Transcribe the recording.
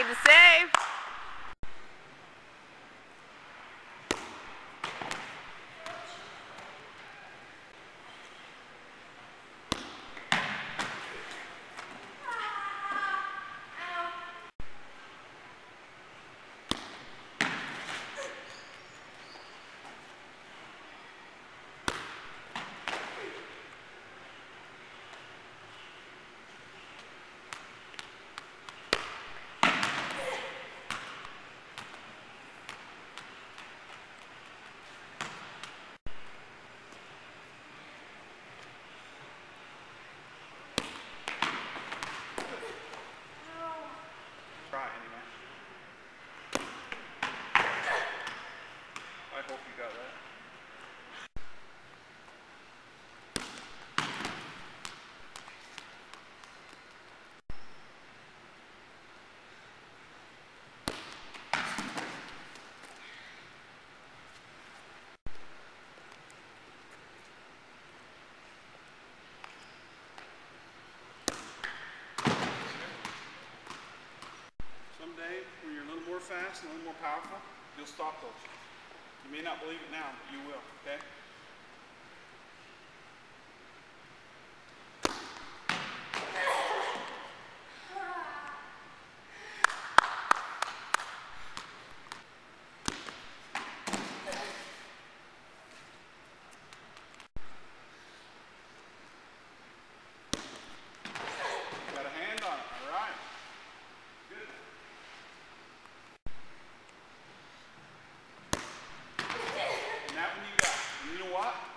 to save. Try anyway. I hope you got that. Someday, when you're a little more fast and a little more powerful, you'll stop those. You may not believe it now, but you will, okay? Got a hand on it, all right. Good. And that one you got. And you know what?